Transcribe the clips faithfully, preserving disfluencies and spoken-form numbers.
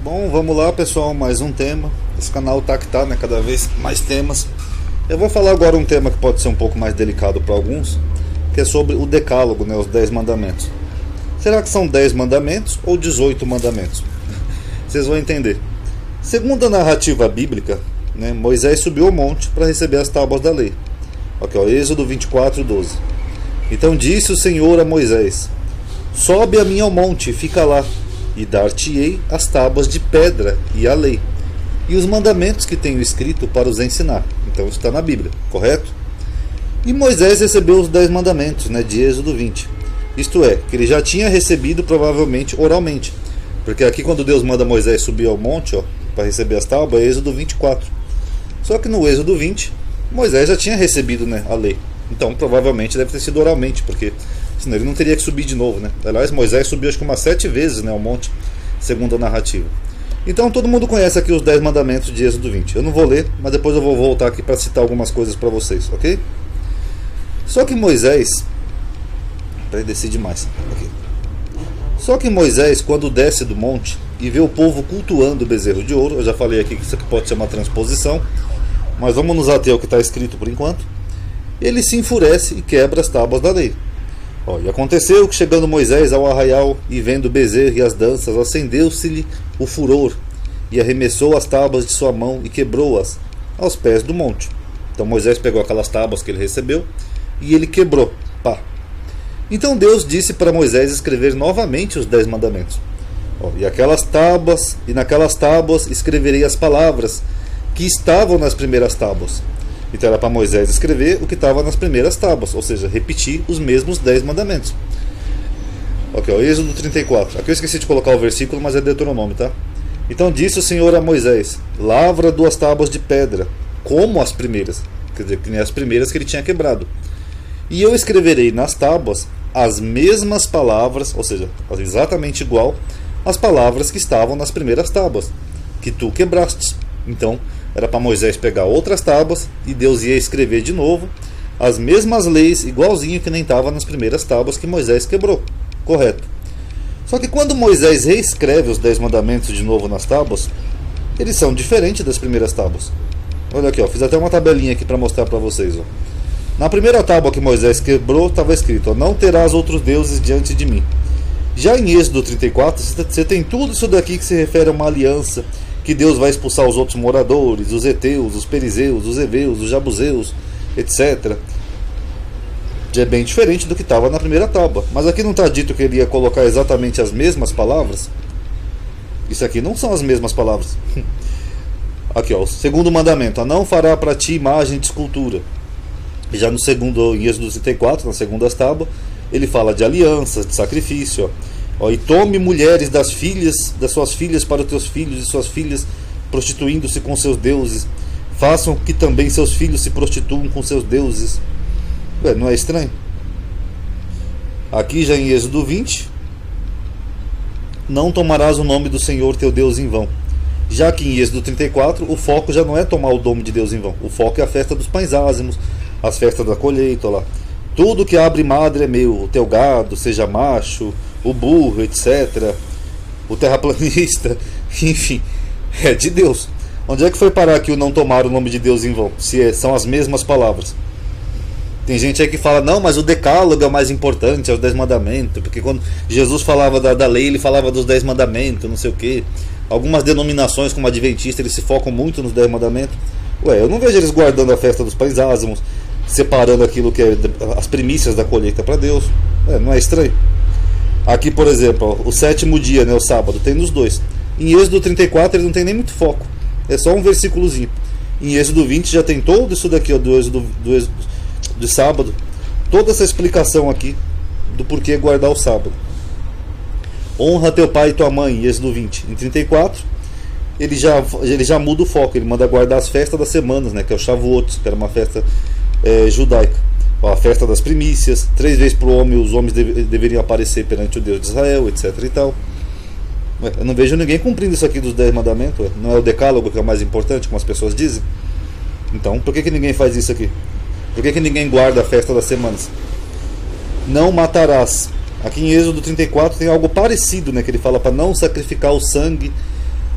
Bom, vamos lá pessoal, mais um tema. Esse canal tá que tá, né? Cada vez mais temas. Eu vou falar agora um tema que pode ser um pouco mais delicado para alguns, que é sobre o decálogo, né? Os dez mandamentos. Será que são dez mandamentos ou dezoito mandamentos? Vocês vão entender. Segundo a narrativa bíblica, né, Moisés subiu ao monte para receber as tábuas da lei. Ok, ó, Êxodo vinte e quatro, doze. Então disse o Senhor a Moisés: sobe a mim ao monte, fica lá, e dar-te-ei as tábuas de pedra e a lei, e os mandamentos que tenho escrito para os ensinar. Então isso está na Bíblia, correto? E Moisés recebeu os dez mandamentos, né, de Êxodo vinte. Isto é, que ele já tinha recebido provavelmente oralmente. Porque aqui quando Deus manda Moisés subir ao monte para receber as tábuas, é Êxodo vinte e quatro. Só que no Êxodo vinte, Moisés já tinha recebido, né, a lei. Então provavelmente deve ter sido oralmente, porque senão ele não teria que subir de novo, né? Aliás, Moisés subiu acho que umas sete vezes, né, ao monte, segundo a narrativa. Então todo mundo conhece aqui os dez mandamentos de Êxodo vinte. Eu não vou ler, mas depois eu vou voltar aqui para citar algumas coisas para vocês, ok? Só que Moisés... Peraí, desci demais. Okay. Só que Moisés, quando desce do monte e vê o povo cultuando o bezerro de ouro, eu já falei aqui que isso aqui pode ser uma transposição, mas vamos nos ater ao que está escrito por enquanto, ele se enfurece e quebra as tábuas da lei. Ó, e aconteceu que, chegando Moisés ao arraial e vendo o bezerro e as danças, acendeu-se-lhe o furor e arremessou as tábuas de sua mão e quebrou-as aos pés do monte. Então Moisés pegou aquelas tábuas que ele recebeu e ele quebrou. Pá. Então Deus disse para Moisés escrever novamente os dez mandamentos. Ó, e aquelas tábuas, e naquelas tábuas escreverei as palavras que estavam nas primeiras tábuas. Então era para Moisés escrever o que estava nas primeiras tábuas, ou seja, repetir os mesmos dez mandamentos. Ok, ó, Êxodo trinta e quatro. Aqui eu esqueci de colocar o versículo, mas é Deuteronômio, tá? Então disse o Senhor a Moisés: lavra duas tábuas de pedra, como as primeiras, quer dizer, que nem as primeiras que ele tinha quebrado. E eu escreverei nas tábuas as mesmas palavras, ou seja, exatamente igual às palavras que estavam nas primeiras tábuas, que tu quebraste. Então, era para Moisés pegar outras tábuas e Deus ia escrever de novo as mesmas leis, igualzinho que nem estava nas primeiras tábuas que Moisés quebrou. Correto. Só que quando Moisés reescreve os dez mandamentos de novo nas tábuas, eles são diferentes das primeiras tábuas. Olha aqui, ó, fiz até uma tabelinha aqui para mostrar para vocês. Ó. Na primeira tábua que Moisés quebrou, estava escrito: ó, não terás outros deuses diante de mim. Já em Êxodo trinta e quatro, você tem tudo isso daqui que se refere a uma aliança, que Deus vai expulsar os outros moradores, os heteus, os perizeus, os heveus, os jabuseus, etcétera. Já é bem diferente do que estava na primeira tábua. Mas aqui não está dito que ele ia colocar exatamente as mesmas palavras? Isso aqui não são as mesmas palavras. Aqui, ó, o segundo mandamento: ó, não fará para ti imagem de escultura. E já no segundo, em Êxodo trinta e quatro, na segunda tábua, ele fala de alianças, de sacrifício. Ó. Ó, e tome mulheres das filhas, das suas filhas para os teus filhos e suas filhas, prostituindo-se com seus deuses. Façam que também seus filhos se prostituam com seus deuses. Ué, não é estranho? Aqui já em Êxodo vinte, não tomarás o nome do Senhor teu Deus em vão. Já que em Êxodo trinta e quatro, o foco já não é tomar o nome de Deus em vão. O foco é a festa dos pães ázimos, as festas da colheita, lá. Tudo que abre madre é meu, o teu gado, seja macho, o burro, etcétera. O terraplanista, enfim, é de Deus. Onde é que foi parar aqui o não tomar o nome de Deus em vão? Se é, são as mesmas palavras. Tem gente aí que fala: não, mas o decálogo é o mais importante, é os dez mandamentos, porque quando Jesus falava da, da lei, ele falava dos dez mandamentos, não sei o que. Algumas denominações, como a adventista, eles se focam muito nos dez mandamentos. Ué, eu não vejo eles guardando a festa dos pães ázimos, separando aquilo que é as primícias da colheita para Deus. Ué, não é estranho? Aqui, por exemplo, ó, o sétimo dia, né, o sábado, tem nos dois. Em Êxodo trinta e quatro ele não tem nem muito foco, é só um versículozinho. Em Êxodo vinte já tem todo isso daqui, ó, do Êxodo, do Êxodo de sábado, toda essa explicação aqui do porquê guardar o sábado. Honra teu pai e tua mãe, em Êxodo vinte. Em trinta e quatro ele já, ele já muda o foco, ele manda guardar as festas das semanas, né, que é o Shavuot, que era uma festa é, judaica. Ó, a festa das primícias, três vezes por homem os homens deve, deveriam aparecer perante o Deus de Israel, etc e tal. Ué, eu não vejo ninguém cumprindo isso aqui dos dez mandamentos. Ué. Não é o decálogo que é o mais importante, como as pessoas dizem? Então, por que, que ninguém faz isso aqui? Por que, que ninguém guarda a festa das semanas? Não matarás. Aqui em Êxodo trinta e quatro tem algo parecido, né, que ele fala para não sacrificar o sangue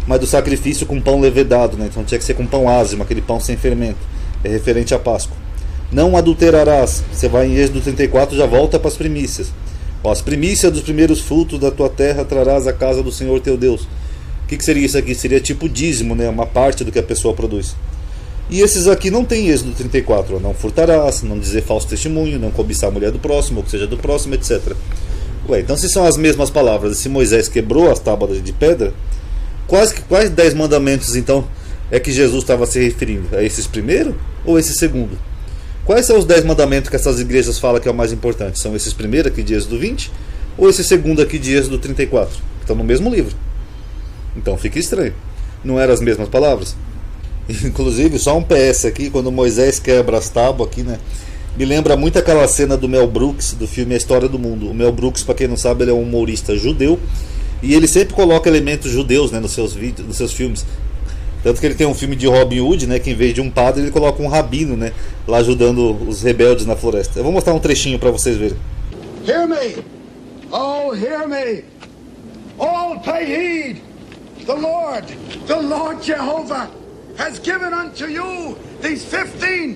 mas do sacrifício com pão levedado, né? Então tinha que ser com pão ázimo, aquele pão sem fermento, é referente à Páscoa. Não adulterarás, você vai em Êxodo trinta e quatro, já volta para as primícias. Ó, as primícias dos primeiros frutos da tua terra trarás à casa do Senhor teu Deus. O que, que seria isso aqui? Seria tipo dízimo, né? Uma parte do que a pessoa produz. E esses aqui não tem Êxodo trinta e quatro, ó. Não furtarás, não dizer falso testemunho, não cobiçar a mulher do próximo, ou que seja do próximo, etcétera. Ué, então se são as mesmas palavras, se Moisés quebrou as tábuas de pedra, quais, quais dez mandamentos então é que Jesus estava se referindo? A esses primeiro ou esse segundo? Quais são os dez mandamentos que essas igrejas falam que é o mais importante? São esses primeiros aqui de Êxodo vinte ou esse segundo aqui de Êxodo trinta e quatro? Que estão no mesmo livro. Então fica estranho. Não eram as mesmas palavras? Inclusive, só um P S aqui, quando Moisés quebra as tábuas aqui, né? Me lembra muito aquela cena do Mel Brooks, do filme A História do Mundo. O Mel Brooks, para quem não sabe, ele é um humorista judeu. E ele sempre coloca elementos judeus, né, nos seus vídeos, nos seus filmes. Tanto que ele tem um filme de Robin Hood, né, que em vez de um padre, ele coloca um rabino, né, lá ajudando os rebeldes na floresta. Eu vou mostrar um trechinho para vocês verem. Hear me! Oh, hear me! All pay heed! The Lord, the Lord Jehovah, has given unto you these fifteen,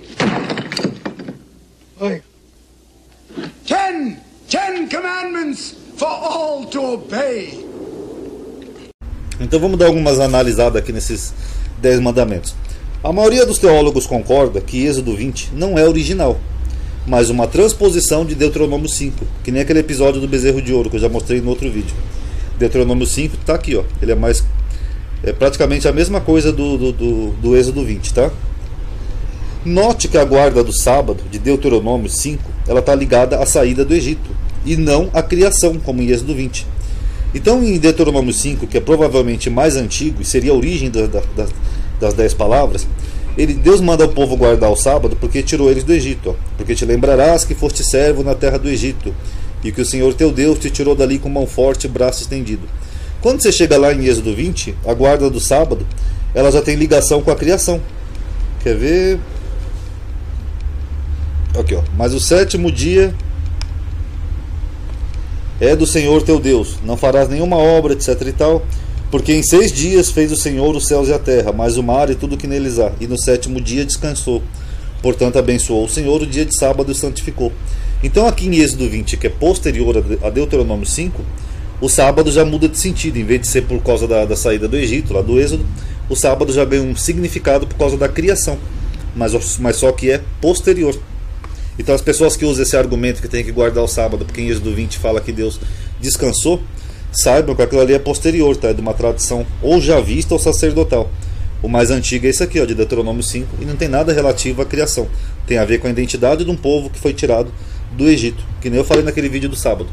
ten, ten commandments for all to obey. Então vamos dar algumas analisadas aqui nesses dez mandamentos. A maioria dos teólogos concorda que Êxodo vinte não é original, mas uma transposição de Deuteronômio cinco, que nem aquele episódio do bezerro de ouro que eu já mostrei no outro vídeo. Deuteronômio cinco está aqui, ó. Ele é mais é praticamente a mesma coisa do, do, do, do Êxodo vinte, tá? Note que a guarda do sábado de Deuteronômio cinco, ela está ligada à saída do Egito e não à criação, como em Êxodo vinte. Então, em Deuteronômio cinco, que é provavelmente mais antigo e seria a origem da, da, da, das dez palavras, ele, Deus manda o povo guardar o sábado porque tirou eles do Egito. Ó. Porque te lembrarás que foste servo na terra do Egito e que o Senhor teu Deus te tirou dali com mão forte e braço estendido. Quando você chega lá em Êxodo vinte, a guarda do sábado, ela já tem ligação com a criação. Quer ver? Aqui, ó. Mas o sétimo dia é do Senhor teu Deus. Não farás nenhuma obra, etc e tal. Porque em seis dias fez o Senhor os céus e a terra, mais o mar e tudo que neles há. E no sétimo dia descansou. Portanto, abençoou o Senhor o dia de sábado e santificou. Então aqui em Êxodo vinte, que é posterior a Deuteronômio cinco, o sábado já muda de sentido. Em vez de ser por causa da, da saída do Egito, lá do Êxodo, o sábado já ganha um significado por causa da criação. Mas, mas só que é posterior. Então as pessoas que usam esse argumento que tem que guardar o sábado, porque em Êxodo vinte fala que Deus descansou, saibam que aquilo ali é posterior, tá? É de uma tradição ou javista ou sacerdotal. O mais antigo é esse aqui, ó, de Deuteronômio cinco, e não tem nada relativo à criação. Tem a ver com a identidade de um povo que foi tirado do Egito, que nem eu falei naquele vídeo do sábado.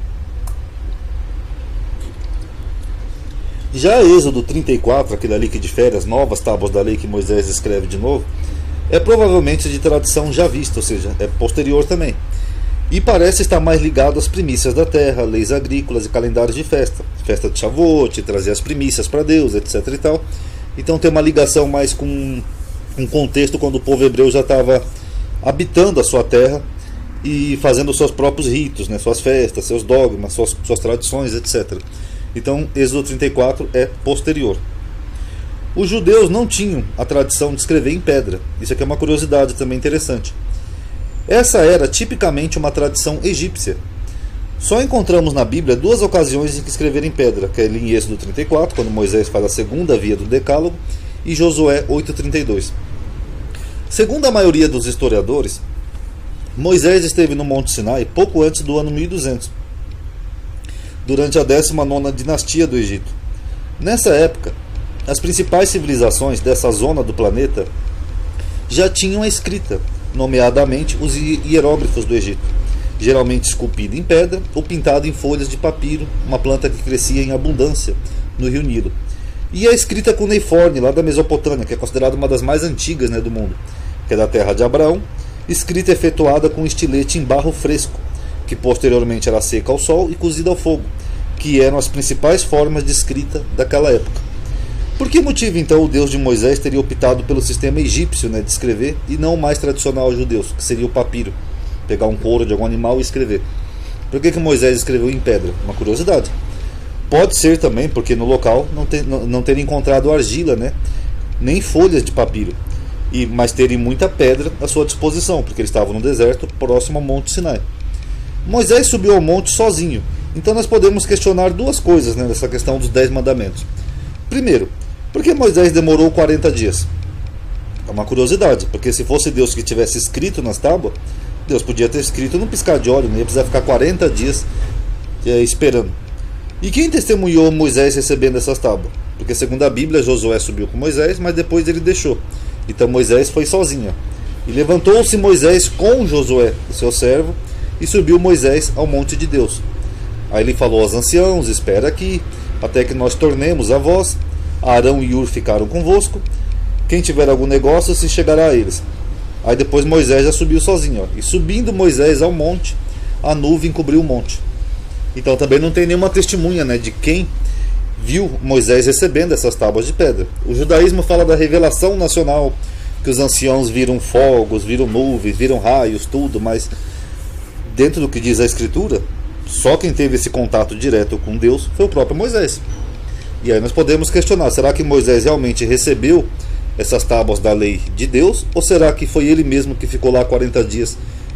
Já Êxodo trinta e quatro, aquele ali que difere as novas tábuas da lei que Moisés escreve de novo, é provavelmente de tradição javista, ou seja, é posterior também. E parece estar mais ligado às primícias da terra, leis agrícolas e calendários de festa. Festa de Shavuot, trazer as primícias para Deus, etc e tal. Então tem uma ligação mais com um contexto quando o povo hebreu já estava habitando a sua terra e fazendo os seus próprios ritos, né, suas festas, seus dogmas, suas, suas tradições, etcétera. Então Êxodo trinta e quatro é posterior. Os judeus não tinham a tradição de escrever em pedra. Isso aqui é uma curiosidade também interessante. Essa era tipicamente uma tradição egípcia. Só encontramos na Bíblia duas ocasiões em que escrever em pedra, que é em Êxodo trinta e quatro, quando Moisés faz a segunda via do Decálogo, e Josué oito, trinta e dois. Segundo a maioria dos historiadores, Moisés esteve no Monte Sinai pouco antes do ano mil e duzentos, durante a décima nona dinastia do Egito. Nessa época, as principais civilizações dessa zona do planeta já tinham a escrita, nomeadamente os hieróglifos do Egito, geralmente esculpido em pedra ou pintado em folhas de papiro, uma planta que crescia em abundância no rio Nilo. E a escrita cuneiforme, lá da Mesopotâmia, que é considerada uma das mais antigas, né, do mundo, que é da terra de Abraão, escrita efetuada com estilete em barro fresco, que posteriormente era seca ao sol e cozida ao fogo, que eram as principais formas de escrita daquela época. Por que motivo então o Deus de Moisés teria optado pelo sistema egípcio, né, de escrever e não o mais tradicional aos judeus, que seria o papiro, pegar um couro de algum animal e escrever? Por que, que Moisés escreveu em pedra? Uma curiosidade. Pode ser também porque no local não, ter, não, não ter encontrado argila, né? Nem folhas de papiro, e, mas terem muita pedra à sua disposição, porque eles estavam no deserto próximo ao Monte Sinai. Moisés subiu ao monte sozinho. Então nós podemos questionar duas coisas, né, nessa questão dos dez mandamentos. Primeiro, por que Moisés demorou quarenta dias? É uma curiosidade, porque se fosse Deus que tivesse escrito nas tábuas, Deus podia ter escrito num piscar de olho, não ia precisar ficar quarenta dias é, esperando. E quem testemunhou Moisés recebendo essas tábuas? Porque segundo a Bíblia, Josué subiu com Moisés, mas depois ele deixou. Então Moisés foi sozinho. E levantou-se Moisés com Josué, seu servo, e subiu Moisés ao monte de Deus. Aí ele falou aos anciãos: espera aqui, até que nós tornemos a vós. Arão e Ur ficaram convosco. Quem tiver algum negócio se chegará a eles. Aí depois Moisés já subiu sozinho, ó. E subindo Moisés ao monte, a nuvem cobriu o monte. Então também não tem nenhuma testemunha, né, de quem viu Moisés recebendo essas tábuas de pedra. O judaísmo fala da revelação nacional, que os anciãos viram fogos, viram nuvens, viram raios, tudo, mas dentro do que diz a Escritura, só quem teve esse contato direto com Deus foi o próprio Moisés. E aí nós podemos questionar, será que Moisés realmente recebeu essas tábuas da lei de Deus, ou será que foi ele mesmo que ficou lá quarenta dias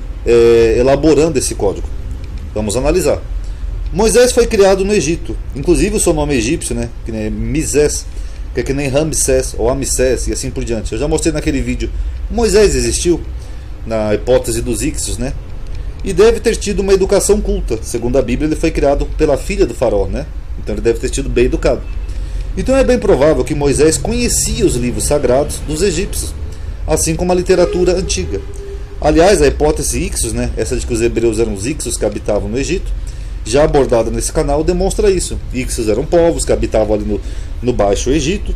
é, elaborando esse código? Vamos analisar. Moisés foi criado no Egito, inclusive o seu nome é egípcio, né? Que nem Misés, que é que nem Ramsés ou Amsés e assim por diante. Eu já mostrei naquele vídeo. Moisés existiu na hipótese dos Ixos, né? E deve ter tido uma educação culta. Segundo a Bíblia, ele foi criado pela filha do faraó, né? Então ele deve ter sido bem educado. Então é bem provável que Moisés conhecia os livros sagrados dos egípcios, assim como a literatura antiga. Aliás, a hipótese Ixos, né? Essa de que os hebreus eram os Ixos que habitavam no Egito, já abordada nesse canal, demonstra isso. Ixos eram povos que habitavam ali no, no Baixo Egito.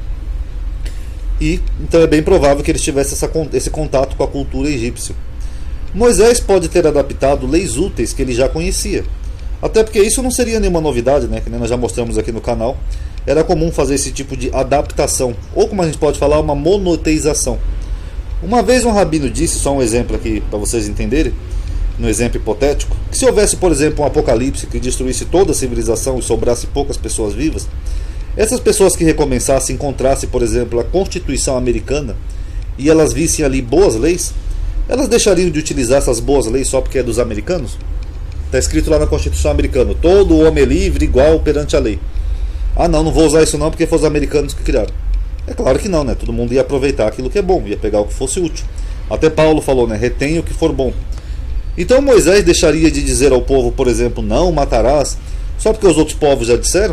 E então é bem provável que eles tivessem essa, esse contato com a cultura egípcia. Moisés pode ter adaptado leis úteis que ele já conhecia. Até porque isso não seria nenhuma novidade, né? Que nem nós já mostramos aqui no canal. Era comum fazer esse tipo de adaptação, ou como a gente pode falar, uma monoteização. Uma vez um rabino disse, só um exemplo aqui para vocês entenderem, no exemplo hipotético, que se houvesse, por exemplo, um apocalipse que destruísse toda a civilização e sobrasse poucas pessoas vivas, essas pessoas que recomeçassem encontrassem, por exemplo, a Constituição Americana e elas vissem ali boas leis, elas deixariam de utilizar essas boas leis só porque é dos americanos? Está escrito lá na Constituição Americana: todo homem é livre igual perante a lei. Ah não, não vou usar isso não porque foram os americanos que criaram. É claro que não, né? Todo mundo ia aproveitar aquilo que é bom, ia pegar o que fosse útil. Até Paulo falou, né? Retenha o que for bom. Então Moisés deixaria de dizer ao povo, por exemplo, não matarás, só porque os outros povos já disseram?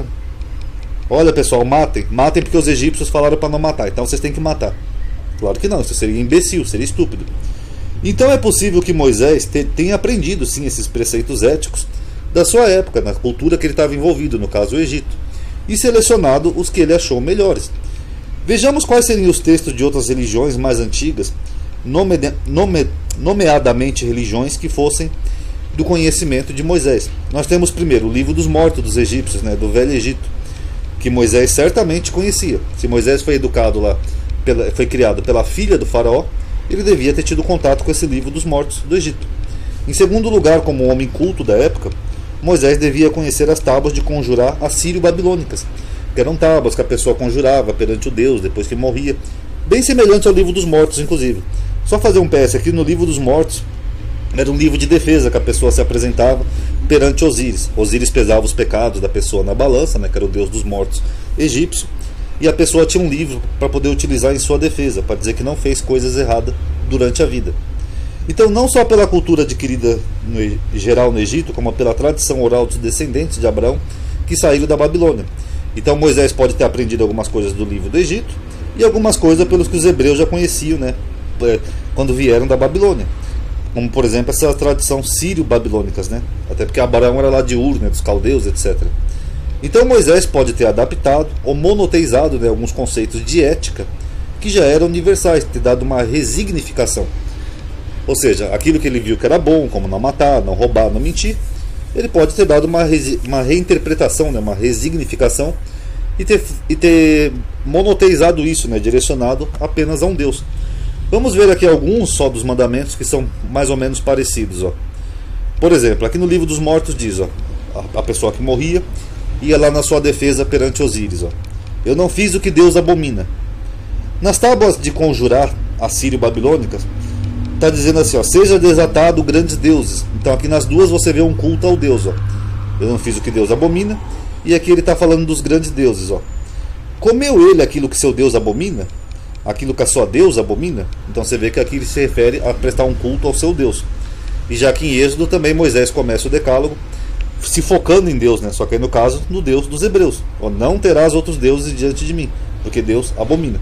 Olha pessoal, matem, matem porque os egípcios falaram para não matar, então vocês têm que matar. Claro que não, isso seria imbecil, seria estúpido. Então é possível que Moisés tenha aprendido sim esses preceitos éticos da sua época, na cultura que ele estava envolvido, no caso o Egito, e selecionado os que ele achou melhores. Vejamos quais seriam os textos de outras religiões mais antigas, nome, nome, nomeadamente religiões que fossem do conhecimento de Moisés. Nós temos primeiro o livro dos mortos dos egípcios, né, do Velho Egito, que Moisés certamente conhecia. Se Moisés foi educado lá, pela, foi criado pela filha do faraó, ele devia ter tido contato com esse livro dos mortos do Egito. Em segundo lugar, como um homem culto da época, Moisés devia conhecer as tábuas de conjurar assírio-babilônicas, que eram tábuas que a pessoa conjurava perante o Deus depois que morria, bem semelhante ao livro dos mortos, inclusive. Só fazer um P S aqui, no livro dos mortos era um livro de defesa que a pessoa se apresentava perante Osíris. Osíris pesava os pecados da pessoa na balança, né, que era o deus dos mortos egípcio, e a pessoa tinha um livro para poder utilizar em sua defesa, para dizer que não fez coisas erradas durante a vida. Então, não só pela cultura adquirida no geral no Egito, como pela tradição oral dos descendentes de Abraão que saíram da Babilônia. Então Moisés pode ter aprendido algumas coisas do livro do Egito e algumas coisas pelos que os hebreus já conheciam, né, quando vieram da Babilônia. Como, por exemplo, essa tradição sírio-babilônicas, né? Até porque Abraão era lá de Ur, né, dos caldeus, etcétera. Então Moisés pode ter adaptado ou monoteizado, né, alguns conceitos de ética que já eram universais, ter dado uma resignificação. Ou seja, aquilo que ele viu que era bom, como não matar, não roubar, não mentir, ele pode ter dado uma, uma reinterpretação, né, uma resignificação e ter, e ter monoteizado isso, né, direcionado apenas a um Deus. Vamos ver aqui alguns só dos mandamentos que são mais ou menos parecidos. Ó. Por exemplo, aqui no livro dos mortos diz, ó, a, a pessoa que morria ia lá na sua defesa perante Osíris. Ó. Eu não fiz o que Deus abomina. Nas tábuas de conjurar assírio-babilônicas, está dizendo assim, ó, seja desatado grandes deuses. Então aqui nas duas você vê um culto ao Deus. Ó. Eu não fiz o que Deus abomina. E aqui ele está falando dos grandes deuses. Ó. Comeu ele aquilo que seu Deus abomina? Aquilo que a sua Deus abomina? Então você vê que aqui ele se refere a prestar um culto ao seu Deus. E já que em Êxodo também Moisés começa o decálogo se focando em Deus, né? Só que aí no caso no Deus dos hebreus. Ó, não terás outros deuses diante de mim, porque Deus abomina.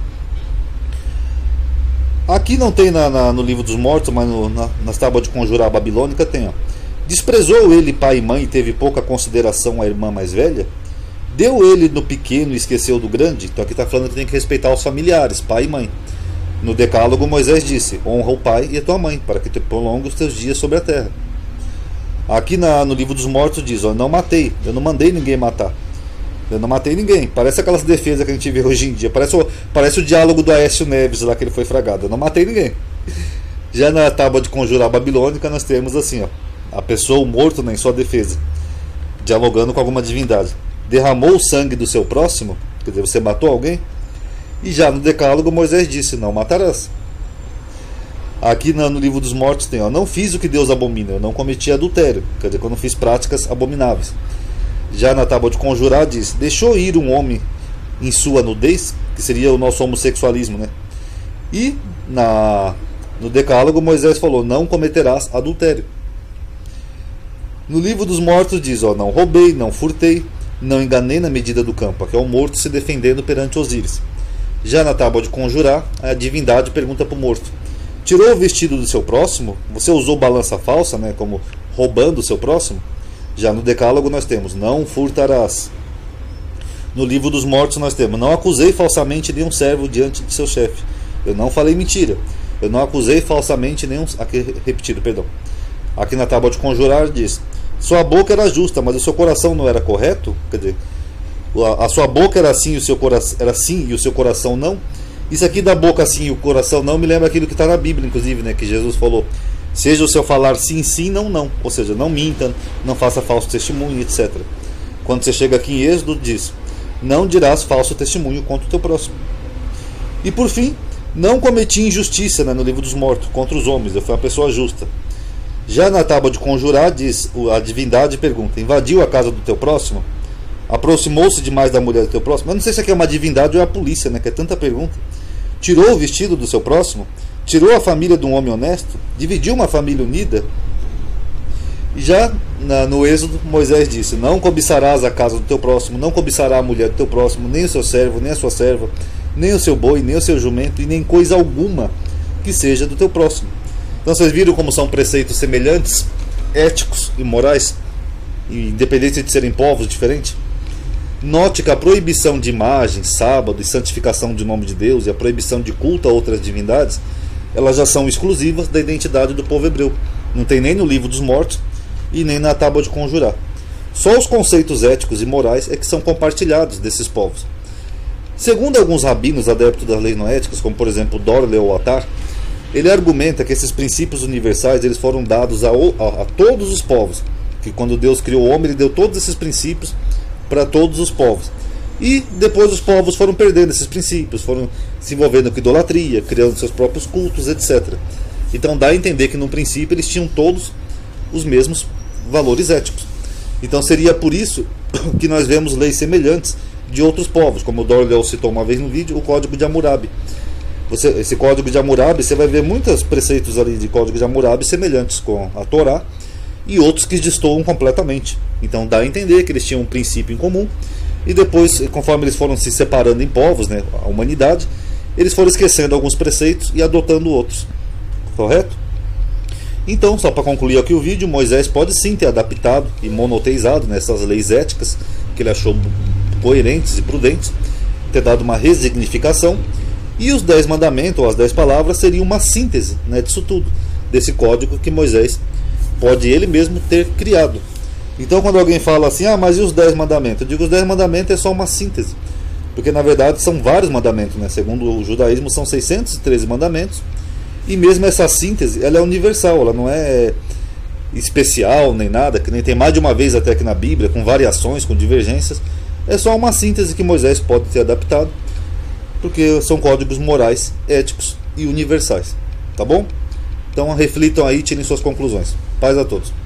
Aqui não tem na, na, no livro dos mortos, mas no, na, nas tábuas de conjurar babilônica tem. Ó. Desprezou ele pai e mãe e teve pouca consideração à irmã mais velha? Deu ele no pequeno e esqueceu do grande? Então aqui está falando que tem que respeitar os familiares, pai e mãe. No decálogo Moisés disse, honra o pai e a tua mãe, para que te prolongue os teus dias sobre a terra. Aqui na, no livro dos mortos diz, ó, não matei, eu não mandei ninguém matar. Eu não matei ninguém. Parece aquelas defesas que a gente vê hoje em dia. Parece o, parece o diálogo do Aécio Neves lá que ele foi fragado. Eu não matei ninguém. Já na tábua de conjurar babilônica nós temos assim, ó, a pessoa, o morto, né, em sua defesa, dialogando com alguma divindade. Derramou o sangue do seu próximo? Quer dizer, você matou alguém? E já no decálogo Moisés disse, não matarás. Aqui no, no livro dos mortos tem, ó, não fiz o que Deus abomina, eu não cometi adultério. Quer dizer, que eu não fiz práticas abomináveis. Já na tábua de conjurar diz, deixou ir um homem em sua nudez, que seria o nosso homossexualismo, né? E na, no decálogo Moisés falou, não cometerás adultério. No livro dos mortos diz, ó, não roubei, não furtei, não enganei na medida do campo, que é o morto se defendendo perante Osíris. Já na tábua de conjurar, a divindade pergunta para o morto, tirou o vestido do seu próximo? Você usou balança falsa, né, como roubando o seu próximo? Já no decálogo nós temos, não furtarás. No livro dos mortos nós temos, não acusei falsamente nenhum servo diante de seu chefe. Eu não falei mentira. Eu não acusei falsamente nenhum... Aqui, repetido, perdão. Aqui na tábua de conjurar diz, sua boca era justa, mas o seu coração não era correto? Quer dizer, a, a sua boca era assim, o seu coração era sim e o seu coração não? Isso aqui da boca sim e o coração não me lembra aquilo que está na Bíblia, inclusive, né, que Jesus falou, seja o seu falar sim, sim, não, não. Ou seja, não minta, não faça falso testemunho, etcétera. Quando você chega aqui em Êxodo, diz, não dirás falso testemunho contra o teu próximo. E por fim, não cometi injustiça, né, no livro dos mortos, contra os homens, eu fui uma pessoa justa. Já na tábua de conjurar, diz, a divindade pergunta, invadiu a casa do teu próximo? Aproximou-se demais da mulher do teu próximo? Eu não sei se aqui é uma divindade ou é a polícia, né, que é tanta pergunta. Tirou o vestido do seu próximo? Tirou a família de um homem honesto? Dividiu uma família unida? E já na, no Êxodo, Moisés disse, não cobiçarás a casa do teu próximo, não cobiçará a mulher do teu próximo, nem o seu servo, nem a sua serva, nem o seu boi, nem o seu jumento, e nem coisa alguma que seja do teu próximo. Então vocês viram como são preceitos semelhantes, éticos e morais, independente de serem povos diferentes? Note que a proibição de imagens, sábado e santificação do nome de Deus e a proibição de culto a outras divindades, elas já são exclusivas da identidade do povo hebreu. Não tem nem no livro dos mortos e nem na tábua de conjurar. Só os conceitos éticos e morais é que são compartilhados desses povos. Segundo alguns rabinos adeptos das leis noéticas, como por exemplo Dor Leoatar, ele argumenta que esses princípios universais eles foram dados a, a, a todos os povos, que quando Deus criou o homem ele deu todos esses princípios para todos os povos. E depois os povos foram perdendo esses princípios, foram se envolvendo com idolatria, criando seus próprios cultos, etcétera. Então dá a entender que no princípio eles tinham todos os mesmos valores éticos. Então seria por isso que nós vemos leis semelhantes de outros povos, como o Dorleo citou uma vez no vídeo, o Código de Hammurabi. Você, esse Código de Hammurabi, você vai ver muitos preceitos ali de Código de Hammurabi semelhantes com a Torá e outros que destoam completamente. Então dá a entender que eles tinham um princípio em comum e depois, conforme eles foram se separando em povos, né, a humanidade, eles foram esquecendo alguns preceitos e adotando outros. Correto? Então, só para concluir aqui o vídeo, Moisés pode sim ter adaptado e monoteizado nessas leis éticas que ele achou coerentes e prudentes, ter dado uma resignificação, e os dez mandamentos, ou as dez palavras, seriam uma síntese, né, disso tudo, desse código que Moisés pode ele mesmo ter criado. Então quando alguém fala assim, ah, mas e os dez mandamentos? Eu digo, os dez mandamentos é só uma síntese, porque na verdade são vários mandamentos, né? Segundo o judaísmo são seiscentos e treze mandamentos, e mesmo essa síntese, ela é universal, ela não é especial nem nada, que nem tem mais de uma vez até aqui na Bíblia, com variações, com divergências. É só uma síntese que Moisés pode ter adaptado, porque são códigos morais, éticos e universais. Tá bom? Então reflitam aí e tirem suas conclusões. Paz a todos.